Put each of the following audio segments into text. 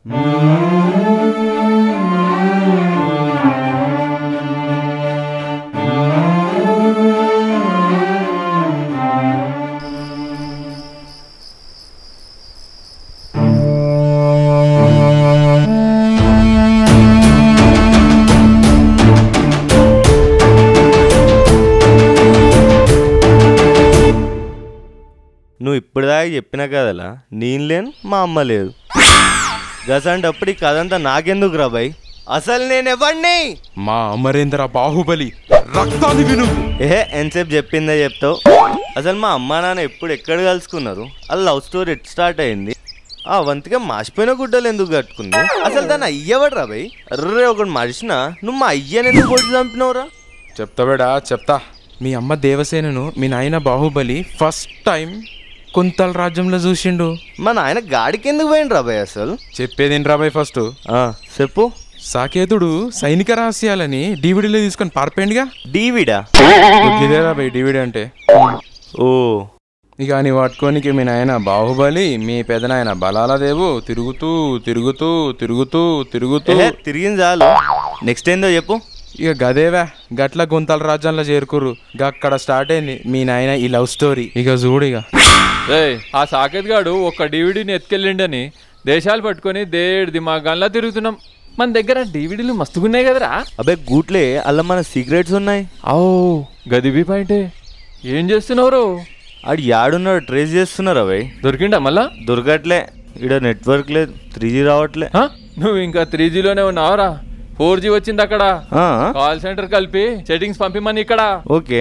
నువ్వు ఇప్పటిదాకా చెప్పినా కదలా నేను లేను మా అమ్మ లేదు గసంటప్పుడు ఈ కథంతా నాకెందుకు రా భయ్ అసలు నేను ఎవడిని మా అమరేంద్ర బాహుబలి రక్తాన్ని విను ఎంతసేపు చెప్పిందే చెప్తావు అసలు మా అమ్మ నాన్న ఎప్పుడు ఎక్కడ కలుసుకున్నారు అది లవ్ స్టోరీ ఎట్ స్టార్ట్ అయింది ఆ వంతిగా మాసిపోయిన గుడ్డలు ఎందుకు కట్టుకుంది అసలు దాన్ని అయ్యవడు రా భయ్ అర్రే ఒకటి మనిషినా నువ్వు మా అయ్యని ఎందుకు కొట్టి చంపినవురా చెప్తా బేడా చెప్తా మీ అమ్మ దేవసేనను మీ నాయన బాహుబలి ఫస్ట్ టైం కుంతల రాజ్యంలో చూసిండు మా నాయన గాడికి ఎందుకు పోయిండు రాబాయ్ అసలు చెప్పేదేంటి రాబాయ్ ఫస్ట్ చెప్పు సాకేతుడు సైనిక రహస్యాలని డివిడీలో తీసుకొని పారిపోయిండుగా డివిడా ఇదే రాబాయ్ డివిడీ అంటే ఓ ఇక అని పట్టుకోనికి మీ నాయన బాహుబలి మీ పెదనాయన బలాలదేవు తిరుగుతూ తిరుగుతూ తిరుగుతూ తిరుగుతూ తిరిగింది చాలు నెక్స్ట్ ఏందో చెప్పు ఇక గదేవా గట్ల గుంతల రాజ్యంలో చేరుకుర్రు అక్కడ స్టార్ట్ అయింది మీ నాయన ఈ లవ్ స్టోరీ ఇక చూడు ఇక ఆ సాకేత్ గాడు ఒక్క డివిడీని ఎత్తుకెళ్ళిండని దేశాలు పట్టుకొని దేడు దిమాగాన్లా తిరుగుతున్నాం మన దగ్గర డివిడీలు మస్తుగున్నాయి కదరా అబ్బే గూట్లే అలా మన సీక్రెట్స్ ఉన్నాయి ఓ గదిబీ పాయింటే ఏం చేస్తున్నారు ఆడు యాడున్నాడు ట్రేస్ చేస్తున్నారు అవే దొరికిండా మళ్ళా దొరకట్లే ఇక్కడ నెట్వర్క్ లేదు 3G రావట్లే నువ్వు ఇంకా 3Gలోనే ఉన్నావరా 4G వచ్చింది అక్కడ కాల్ సెంటర్ కలిపి సెట్టింగ్స్ పంపిమని ఇక్కడ ఓకే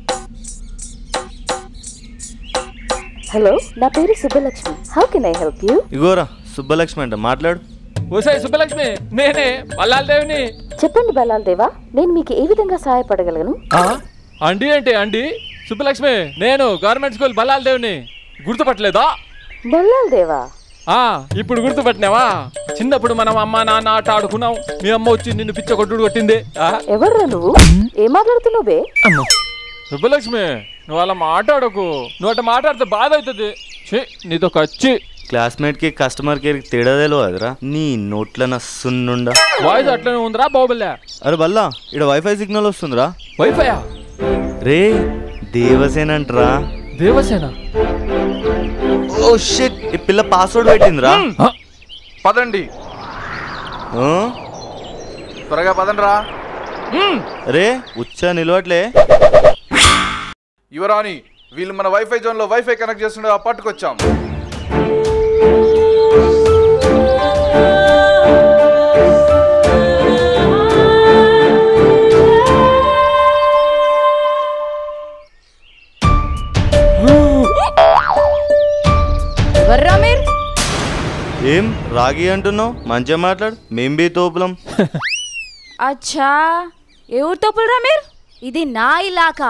హలో నా పేరు Subbalakshmi how can I help you ఇగోరా సుబ్బలక్ష్మి అంట మాట్లాడు ఓసాయి సుబ్బలక్ష్మి నేనే బల్లాలదేవిని చెప్పండి బల్లాలదేవా నేను మీకు ఏ విధంగా సహాయపడగలను అండి అంటే అండి సుబ్బలక్ష్మి నేను గవర్నమెంట్ స్కూల్ బల్లాలదేవిని గుర్తుపట్టలేదా బల్లాలదేవా ఇప్పుడు గుర్తుపట్టినావా చిన్నప్పుడు మనం అమ్మ నాన్న ఆట ఆడుకున్నాం మీ అమ్మ వచ్చి నిన్ను పిచ్చ కొట్టుడు కొట్టింది ఎవరురా నువ్వు ఏం మాట్లాడుతున్నావు బే సుబ్బలక్ష్మి నువ్వు అలా మాట్లాడకు నువ్వు అట్లా మాట్లాడితే బాధ అవుతుంది నీతో ఖర్చు క్లాస్మేట్ కి కస్టమర్ కేర్ కి తేడా తెలియదురా నీ నోట్ల నస్సుండా వాయిస్ అట్లనే ఉందిరా బాబుల్లా అరే బల్లా ఇక్కడ వైఫై సిగ్నల్ వస్తుందిరా వైఫైయా రే దేవసేన అంటరా దేవసేన ఓ షిట్ ఈ పిల్ల పాస్వర్డ్ పెట్టిందిరా పదండి త్వరగా పదండ్రా రే ఉచ్చ నిలవట్లే యువరాణి వీళ్ళు మన వైఫై జోన్ లో వైఫై కనెక్ట్ చేస్తుండే పట్టుకొచ్చాం ఏం రాగి అంటున్నావు మంచిగా మాట్లాడు మేం బీ తోపులం అచ్చా ఏ ఊరు తోపులరా మీరు ఇది నా ఇలాకా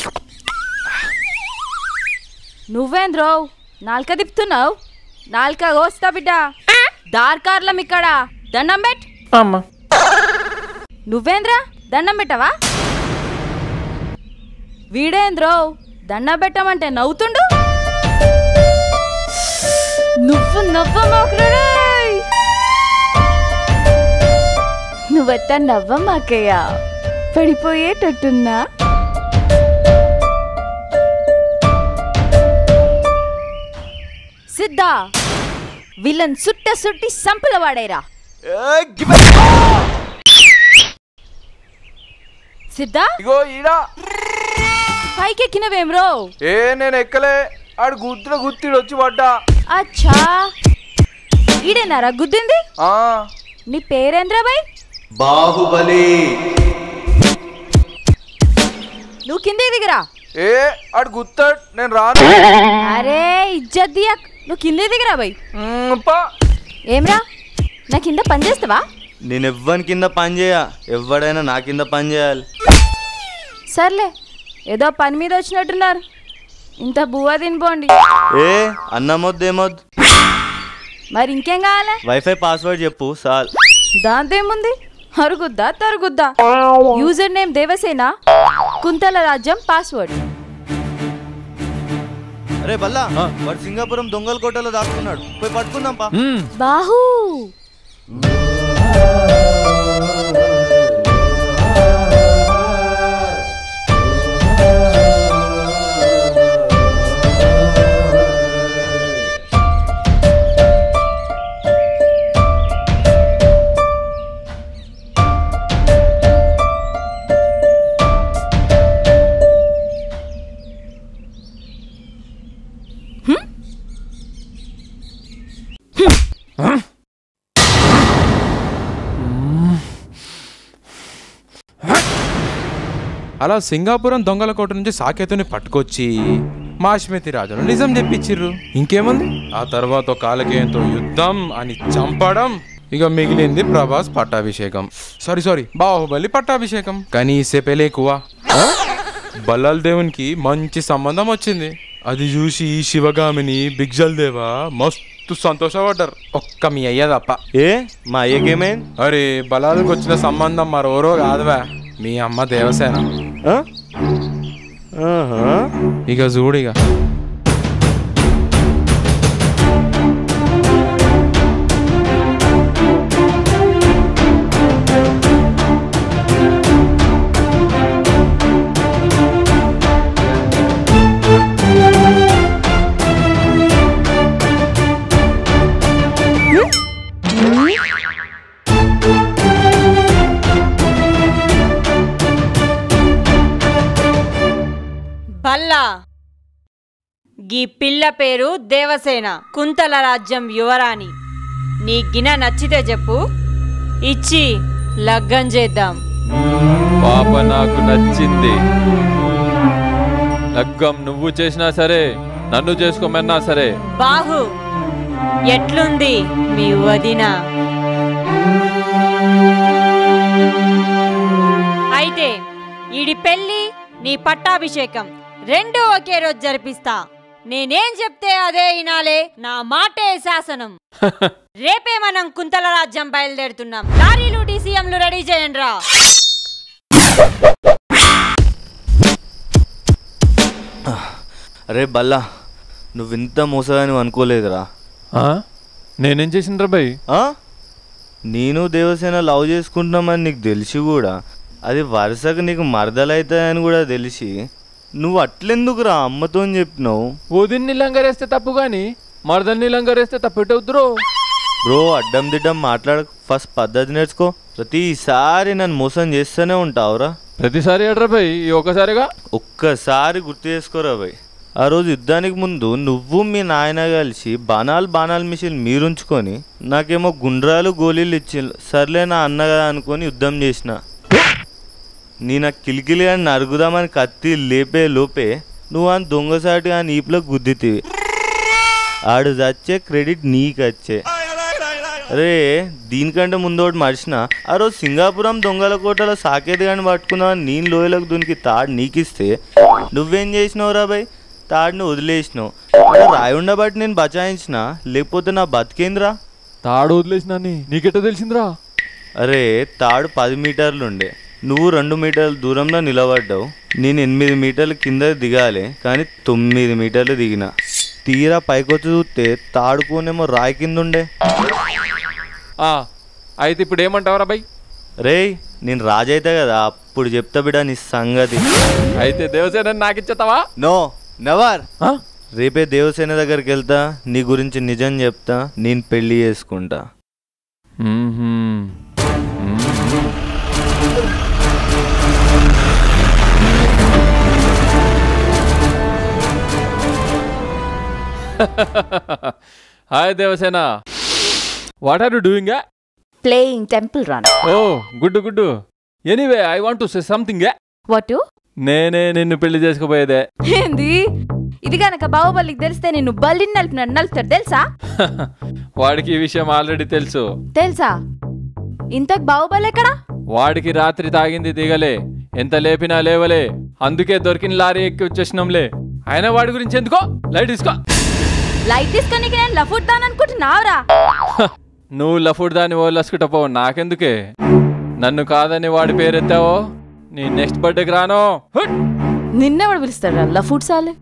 నువ్వేంద్రోవ్ నాల్క తిప్పుతున్నావు నాల్క కోస్తా బిడ్డ దార్కార్లం ఇక్కడ దండం పెట్ అమ్మా నువ్వేంద్రా దండం పెట్టవా వీడేంద్రోవ్ దండం పెట్టమంటే నవ్వుతుండు నువ్వు నవ్వమాకరా నువ్వెత్త నవ్వమాకయ్యా పడిపోయేటట్టున్నా సిద్ధా విలన్ సుట్టి సంపుల వాడేరా సిద్ధా ఇగో ఈడా పైకెక్కినవేమ్రో ఏ నేను ఎక్కలే ఆడు గుద్దులో గుత్తిడు వచ్చి పడ్డా అచ్చా ఈడేనారా గుద్దింది నీ పేరేంద్రా బాయ్ బాహుబలి నువ్వు కిందే దిగరా ఏ ఆడు గుత్తాడు నేను రాను అరే ఇజ్జత్ దియక్ నువ్వు కిందే దిగరా బాయ్ పా ఏమ్రా నా కింద పని చేస్తావా నేను ఎవ్వని కింద పని చేయ ఎవడైనా నా కింద పని చేయాలి సర్లే ఏదో పని మీద వచ్చినట్టున్నారు ఇంత బువ్వ తినిపోండి ఏ అన్నమొద్దు ఏమొద్దు మరి ఇంకేం కావాలా వైఫై పాస్వర్డ్ చెప్పు సాల్ దాంతో ఏముంది అరుగుద్దా తరుగుద్దా యూజర్ నేమ్ దేవసేన కుంతల రాజ్యం పాస్వర్డ్ అరే బల్లా వాడు సింగాపురం దొంగల కోటలో దాక్కున్నాడు పోయి పట్టుకుందాం పా బాహు అలా సింగాపురం దొంగల కోట నుంచి సాకేతుని పట్టుకొచ్చి మాష్మతి రాజును నిజం చెప్పించిర్రు. ఇంకేముంది, ఆ తర్వాత కాలకేయంతో యుద్ధం అని చంపడం. ఇక మిగిలింది ప్రభాస్ పట్టాభిషేకం. సారీ బాహుబలి పట్టాభిషేకం. కానీ సెపెలేకువా బల్లాల్ దేవునికి మంచి సంబంధం వచ్చింది. అది చూసి శివగామిని బిగ్జల్ దేవా మస్తు సంతోషపడ్డారు. ఒక్క మీ అయ్య తప్ప. ఏ మా అయ్యకేమైంది? అరే బలాలకు వచ్చిన సంబంధం మరోరో కాదువా, మీ అమ్మ దేవసేన. ఇక చూడిగా బల్లా గీ పిల్ల పేరు దేవసేన, కుంతల రాజ్యం యువరాణి. నీ గిన నచ్చితే చెప్పు, ఇచ్చి లగ్గం చేద్దాం. పాప నాకు నచ్చింది. లగ్గం నువ్వు చేసినా సరే, నన్ను చేసుకోమన్నా సరే. బాహు ఎట్లుంది మీ వదిన? అయితే ఈడి పెళ్లి నీ పట్టాభిషేకం రెండు ఒకే రోజు జరిపిస్తా. నేనేం చెప్తే అదే వినాలే, నా మాటే శాసనం. రేపే మనం కుంతల రాజ్యం బయలుదేరుతున్నాం. లారీలు డీసీఎంలు రెడీ చేయండి రా. అరే బల్లా, నువ్వింత మోసగాని అనుకోలేదురా. నేనేం చేసిండ్రా భయ్? నేను దేవసేన లవ్ చేసుకుంటున్నామని నీకు తెలిసి కూడా, అది వరుసగా నీకు మరదలవుతాయని కూడా తెలిసి నువ్వు అట్లెందుకురా అమ్మతో చెప్పినావు? వదిన్ని లంగరేస్తే తప్పు గాని మరదల్ని లంగరేస్తే తప్పెట్టవుతురో. బ్రో అడ్డం దిడ్డం మాట్లాడ, ఫస్ట్ పద్ధతి నేర్చుకో. ప్రతిసారి నన్ను మోసం చేస్తూనే ఉంటావురా. ప్రతిసారి ఏడ్రా భయ్, ఒక్కసారిగా ఒక్కసారి గుర్తు చేసుకోరా భయ్. ఆ రోజు యుద్ధానికి ముందు నువ్వు మీ నాయన కలిసి బాణాలు మిషన్ మీరుంచుకొని నాకేమో గుండ్రాలు గోళీలు ఇచ్చిండ్రు. సర్లే నా అన్న కదా అనుకొని యుద్ధం చేసిన. నేను ఆ కిలికిలి అని నరుగుదామని కత్తి లేపే లోపే నువ్వు ఆ దొంగసాటి ఆ నీపులో గుద్దితివి. ఆడు చచ్చే క్రెడిట్ నీకచ్చే. అరే దీనికంటే ముందు ఒకటి మర్చిన, ఆ రోజు సింగాపురం దొంగల కోటలో సాకేత్ గాని పట్టుకున్నావు. నేను లోయలకు దునికి తాడు నీకిస్తే నువ్వేం చేసినావురా బాయ్? తాడుని వదిలేసినావు. రాయి ఉండబట్టి నేను బచాయించిన, లేకపోతే నా బతికేంద్రా? తాడు వదిలేసినా నీకెట్ట తెలిసిందిరా? అరే తాడు 10 మీటర్లు ఉండే, నువ్వు 2 మీటర్ల దూరంలో నిలబడ్డావు. నేను 8 మీటర్ల కింద దిగాలి, కానీ 9 మీటర్లు దిగిన. తీరా పైకొచ్చి చూస్తే తాడుకోనేమో రాయి కింద ఉండే. అయితే ఇప్పుడు ఏమంటావరా బాయ్? రే నేను రాజైతే కదా, అప్పుడు చెప్తా బిడ్డ నీ సంగతి. అయితే దేవసేన నాకిచ్చేతావా? No never. రేపే దేవసేన దగ్గరికి వెళ్తా, నీ గురించి నిజం చెప్తా, నేను పెళ్లి చేసుకుంటా. Hi Devasena, what are you doing? Playing temple run. Oh good. Anyway I want to say something. What? నేనే నిన్ను పెళ్లి చేసుకోపోయేదే. ఏంది? ఇది గనక బాహుబలికి తెలిస్తే నిన్ను బల్లిని నలుపుతాడు తెలుసా? వాడికి ఈ విషయం ఆల్రెడీ తెలుసు. తెలుసా? ఇంతకు బాహుబలి ఎక్కడా? వాడికి రాత్రి తాగింది దిగలే, ఎంత లేపినా లేవలే, అందుకే దొరికిన లారీ ఎక్కి వచ్చేసినాంలే. అయినా వాడి గురించి ఎందుకో, లైట్ తీసుకో. లైట్ తీసుకోనికి నేను లఫుట్ దాని అనుకుంటున్నావురా? నువ్వు లఫుడ్ దాన్ని ఓలసుకుంటపో, నాకెందుకే? నన్ను కాదని వాడి పేరెత్తావో నీ నెక్స్ట్ బర్త్డేకి రాను. నిన్నెవడు పిలుస్తాడా లఫుట్ సాలే?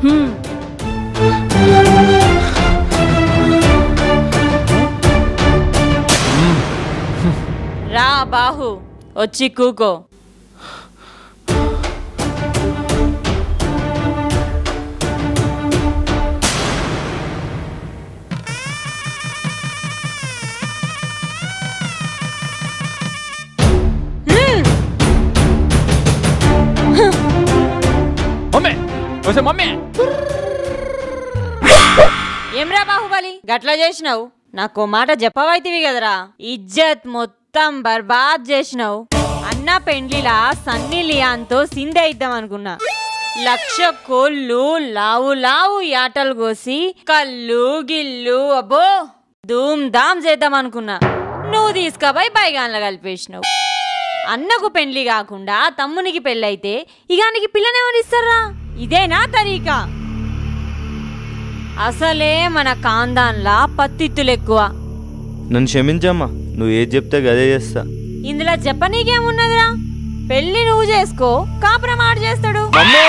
రా బాహు వచ్చి కూకో. మమ్మీ ఏమ్రా బాహుబలి గట్లా చేసినావు? నాకు మాట చెప్పవైతివి కదరా. ఇజ్జత్ మొత్తం బర్బాద్ చేసినావు. అన్న పెండ్లిలా సన్నీ లియాన్తో సిందే ఇద్దాం అనుకున్నా. 1,00,000 కోళ్ళు లావు లావు యాటలు కోసి కళ్ళు గిల్లు అబ్బో ధూమ్ ధామ్ చేద్దాం అనుకున్నా. నువ్వు తీసుకపోయి బైగాన్ల కలిపేసినావు. అన్నకు పెండ్లి కాకుండా తమ్మునికి పెళ్ళైతే ఇగానికి పిల్లనేమనిస్తారా? ఇదేనా తరీకా? అసలే మన కాందాన్లా పత్తిత్తులు ఎక్కువ. నన్ను క్షమించమ్మా, నువ్వు ఏది చెప్తే గదే చేస్తా. ఇందులో చెప్పనీకేమున్నదిరా? పెళ్లి నువ్వు చేసుకో, కాపురం ఆడు చేస్తాడు.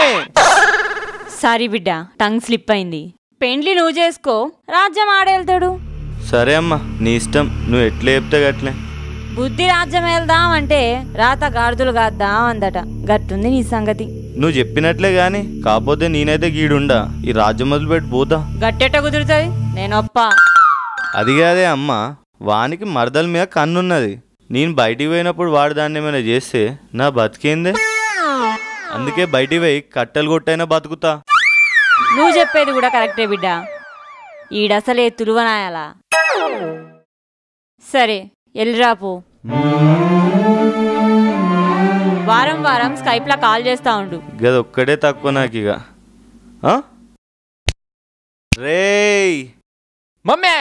సారీ బిడ్డ, టంగ్ స్లిప్ అయింది. పెండ్లి నువ్వు చేసుకో, రాజ్యం ఆడేళ్తాడు. సరే అమ్మా, నీ ఇష్టం, నువ్వు ఎట్లా చెప్తే గట్లే. బుద్ధి రాజ్యం వెళ్దాం అంటే రాత గాడిదలు కాద్దాం అందట. గట్టుంది నీ సంగతి. నువ్వు చెప్పినట్లే గాని, కాకపోతే నేనైతే గీడుండా ఈ రాజ్యం మొదలుపెట్టి పోతా. గట్టెట్ట కుదురుతుంది? నేనొప్ప. అది కాదే అమ్మా, వానికి మరదల మీద కన్నున్నది. నేను బయటికి పోయినప్పుడు వాడు దాన్ని ఏమైనా చేస్తే నా బతికేందే. అందుకే బయటికి పోయి కట్టెలు కొట్టైనా బతుకుతా. నువ్వు చెప్పేది కూడా కరెక్టే బిడ్డ. ఈడసలే తులువనాయాలా. సరే ఎల్లిరాపు. వారం వారం స్కైప్లా కాల్ చేస్తా ఉండు. గదొక్కడే తక్కువ నాకు ఇక. రేయ్ మమ్మీ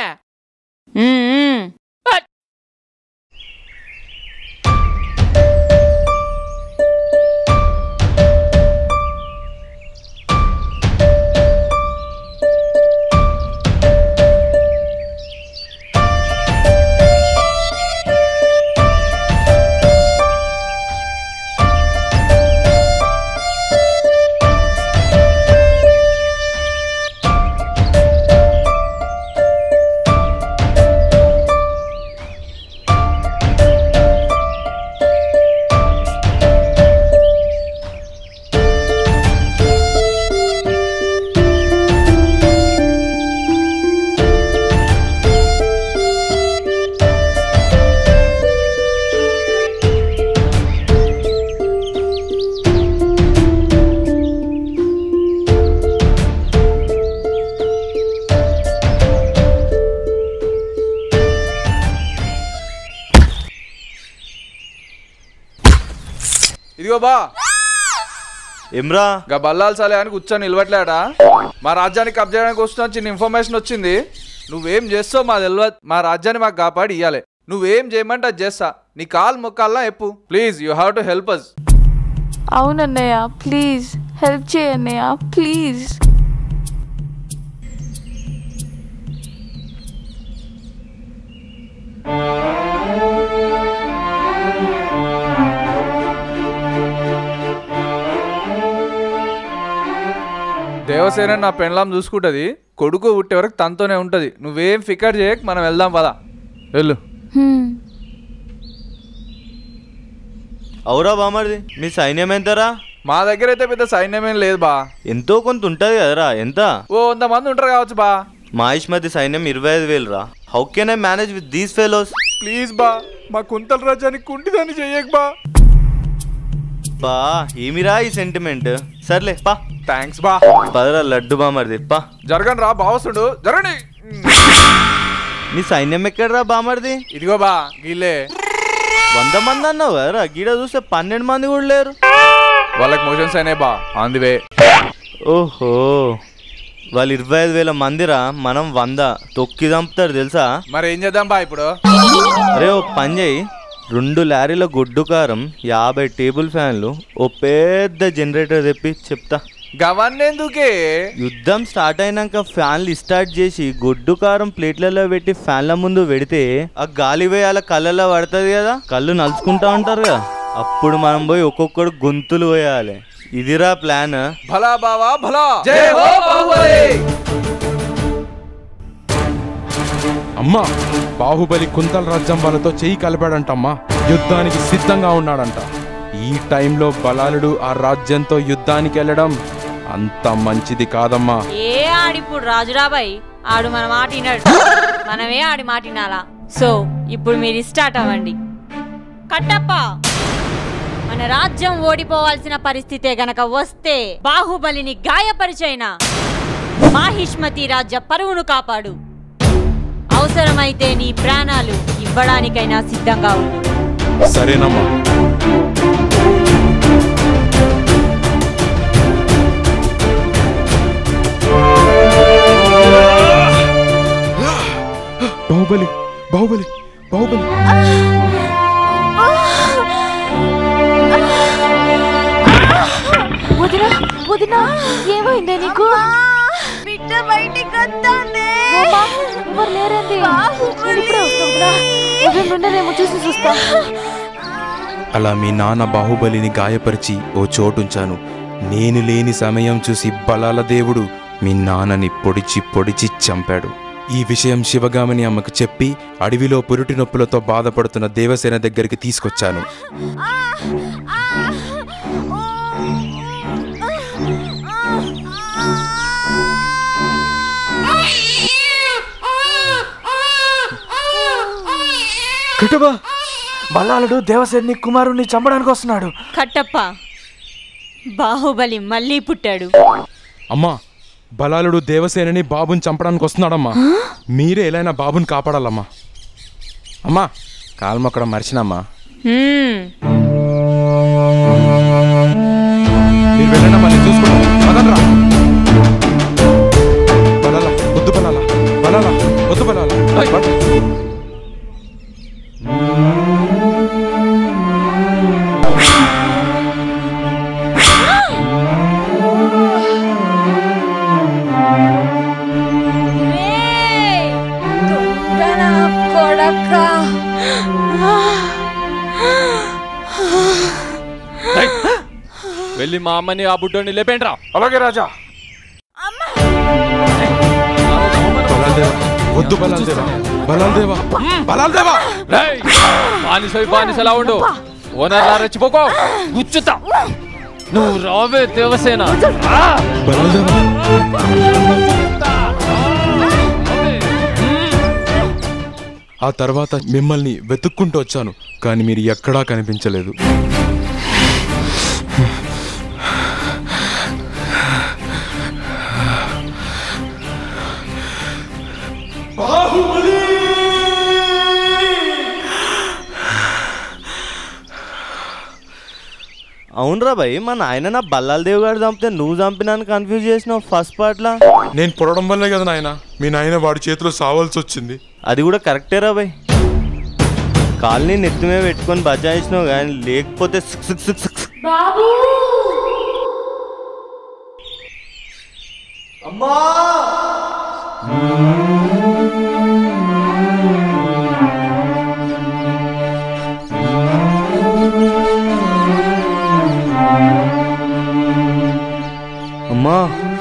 ఇదిగో బా ఏమ్రా గా బల్లాల్ సాలే అని కూర్చొని నిలబట్లేడా. మా రాజ్యాన్ని కబ్జా చేయడానికి వస్తున్నా చిన్న ఇన్ఫర్మేషన్ వచ్చింది. నువ్వేం చేస్తావు మా తెలియదు. మా రాజ్యాన్ని మాకు కాపాడి ఇవ్వాలి. నువ్వేం చేయమంటే అది చేస్తా. నీ కాల్ మొక్కాలా ఎప్పు. Please you have to help us. అవునన్నయ్య ప్లీజ్ హెల్ప్ చేయన్నయ్య ప్లీజ్. దేవసేన నా పెండ్లాం చూసుకుంటుంది. కొడుకు పుట్టే వరకు తనతోనే ఉంటుంది. నువ్వేం ఫికర్ చేయక మనం వెళ్దాం పదా. వెళ్ళు. అవురా బామర్ది, మీ సైన్యం ఎంతరా? మా దగ్గర అయితే పెద్ద సైన్యమేం లేదు బా. ఎంతో కొంత ఉంటది కదరా. ఎంత? 100 మంది ఉంటారు కావచ్చు బా. మహిష్మతి సైన్యం 25,000 రా. How can I manage with these fellows? Please బా, మా కుంతల రాజ్యానికి కుంటిదాన్ని చెయ్యక బా. బా ఏమిరా ఈ సెంటిమెంట్? సర్లే పా. థ్యాంక్స్ బా. పదరా లడ్డు బామర్ది పా. జరగండి రా బావసుడు జరగండి. నీ సైన్యం ఎక్కడరా బామర్ది? ఇదిగో బా గీలే. 100 మంది అన్నావు కదరా, గీడ చూస్తే 12 మంది కూడా లేరు. వాళ్ళకి మోషన్స్ అయినాయి బా, ఆన్ ది వే. ఓహో, వాళ్ళు 25,000 మందిరా, మనం 100. తొక్కి చంపుతారు తెలుసా? మరి ఏం చేద్దాం బా ఇప్పుడు? అరే ఓ పని చేయి, 2 లారీల గొడ్డు కారం, 50 టేబుల్ ఫ్యాన్లు, ఓ పెద్ద జనరేటర్ తెప్పి చెప్తా. గవన్నెందుకే? యుద్ధం స్టార్ట్ అయినాక ఫ్యాన్లు స్టార్ట్ చేసి గొడ్డు కారం ప్లేట్లలో పెట్టి ఫ్యాన్ల ముందు పెడితే ఆ గాలి పోయి అలా కళ్ళల్లో పడుతుంది కదా, కళ్ళు నలుచుకుంటా ఉంటారు కదా, అప్పుడు మనం పోయి ఒక్కొక్కడు గొంతులు పోయాలి. ఇదిరా ప్లాన్. భలా బావా భలా. జై హో బాహుబలి. అమ్మా బాహుబలి కుంతల రాజ్యం వాళ్ళతో చెయ్యి కలిపాడంటమ్మా. యుద్ధానికి సిద్ధంగా ఉన్నాడంట. ఈ టైంలో బలాలుడు ఆ రాజ్యంతో యుద్ధానికి వెళ్ళడం అంత మంచిది కాదమ్మా. ఏ ఆడిప్పుడు రాజురాబాయ్ ఆడు మన మాట విన్నాడు, మనమే ఆడి మాట వినాలా. సో ఇప్పుడు మీరు స్టార్ట్ అవ్వండి. కట్టప్ప, మన రాజ్యం ఓడిపోవాల్సిన పరిస్థితే గనక వస్తే బాహుబలిని గాయపరిచైనా మాహిష్మతి రాజ్య పరువును కాపాడు. అవసరమైతే నీ ప్రాణాలు ఇవ్వడానికైనా సిద్ధంగా ఉండు. సరేనమ్మా. బాహుబలి బాహుబలి బాహుబలి. వదినా వదినా ఏమైందే నీకు? బిడ్డ బయటికి వస్తానే. ఎవరు లేరండి. ఎవరున్నారేమో చూస్తా. అలా మీ నాన్న బాహుబలిని గాయపరిచి ఓ చోటుంచాను. నేను లేని సమయం చూసి బలాల దేవుడు మీ నాన్నని పొడిచి పొడిచి చంపాడు. ఈ విషయం శివగామిని అమ్మకు చెప్పి అడవిలో పురుటి నొప్పులతో బాధపడుతున్న దేవసేన దగ్గరికి తీసుకొచ్చాను. కట్టప్ప, బల్లాలుడు దేవసేని కుమారుణ్ణి చంపడానికి వస్తున్నాడు. కట్టప్ప, బాహుబలి మళ్ళీ పుట్టాడు. అమ్మా బలాలుడు దేవసేనని బాబుని చంపడానికి వస్తున్నాడమ్మా. మీరే ఎలా బాబుని కాపాడాలమ్మా. అమ్మా కాల్మొక్కడం మర్చినమ్మా. మీరు వెళ్ళండమ్మా, నేను చూసుకుంటా. బలాల వద్దు, బలాల బలాల వద్దు, బలాల. వెళ్ళి మా అమ్మని ఆ బుడ్డోని లేపేంట్రా. అలాగే రాజా. వద్దు బలాల్దేవా, బలాల్దేవా, బలాల్దేవా. బానిసలా ఉండు. ఓనర్లా రెచ్చిపోకో, గుచ్చుతా. నువ్వు రావే దేవసేన. బలాల్దేవా. ఆ తర్వాత మిమ్మల్ని వెతుక్కుంటూ వచ్చాను, కానీ మీరు ఎక్కడా కనిపించలేదు. అవునరా భయ్, మా నాయన నా బల్లాల దేవ్ గారు చంపితే నువ్వు చంపినాను కన్ఫ్యూజ్ చేసినావు ఫస్ట్ పార్ట్లా. నేను పొడవడం వల్లే కదా నాయన మీ నాయన వాడి చేతిలో సావాల్సి వచ్చింది. అది కూడా కరెక్టేరా భయ్. కాల్ని నెత్తిమే పెట్టుకొని బచాయించినావు కానీ లేకపోతే అమ్మా. అమ్మా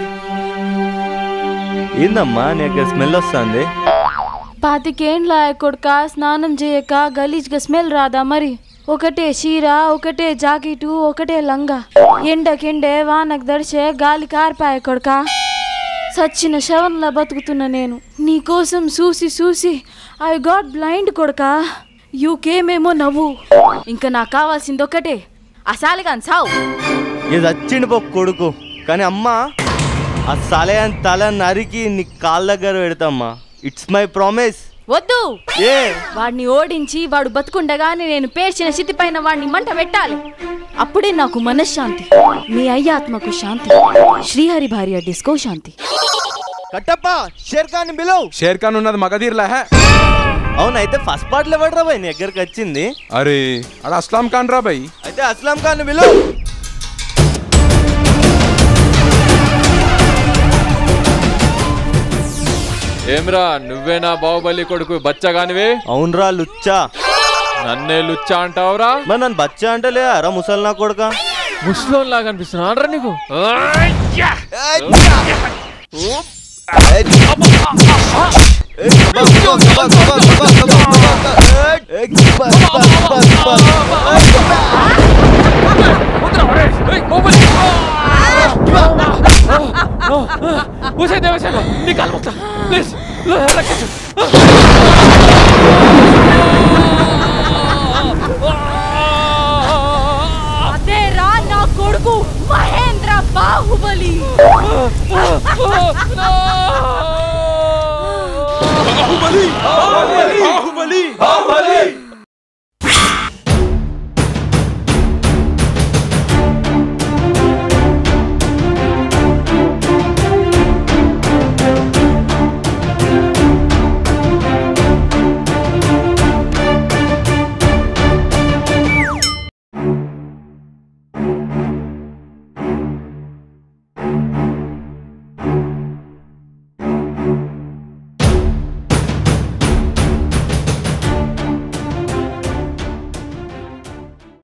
ఏందమ్మా నీకు స్మెల్ వస్తుంది? పాతికేండ్లా కొడుక స్నానం చేయక గలీజ్గా స్మెల్ రాదా మరి? ఒకటే చీర, ఒకటే జాకెటు, ఒకటే లంగా. ఎండకెండే వానకు దడిచే గాలి కారిపాయ కొడుక. సచ్చిన శవంలా బతుకుతున్నా నేను నీకోసం చూసి చూసి. ఐ గాట్ బ్లైండ్ కొడుక. యూకేమేమో నవ్వు. ఇంకా నాకు కావాల్సింది ఒకటే, అసాలిగా సావు. ఇది వచ్చిండు పో కొడుకు. కానీ అమ్మా ఆ సలయాన్ తల నరికి నీ కాళ్ళ దగ్గర పెడతామ్మా. It's my promise. వద్దు. ఏ వాడిని ఓడించి వాడు బతుకుండగానే నేను పేర్చిన స్థితి పైన వాడిని మంట పెట్టాలి. అప్పుడే నాకు మనశ్శాంతి, మీ అయ్యాత్మకు శాంతి, శ్రీహరి భార్య డిస్కో శాంతి. కట్టప్ప షేర్ఖాన్ బిలో. షేర్ఖాన్ ఉన్నది మగధీర్లా. అవునైతే ఫస్ట్ పార్ట్ లో ఎవడ్రా బాయ్ నీ దగ్గరికి వచ్చింది? అరే అడ అస్లాం ఖాన్ రా బాయ్. అయితే అస్లాం ఖాన్ బిలో. ఏమ్రా నువ్వేనా బాహుబలి కొడుకు బచ్చగానివే? అవునరా లుచ్చా. నన్నే లుచ్చా అంటావురా? మరి నన్ను బచ్చా అంటే లేదా ముసల్నా కొడుక? ముస్లోన్ లాగా అనిపిస్తున్నా అంటారా నీకు నీ కాలు మొత్తం ప్లీజ్ అదేరా నా కొడుకు మహేంద్ర బాహుబలి.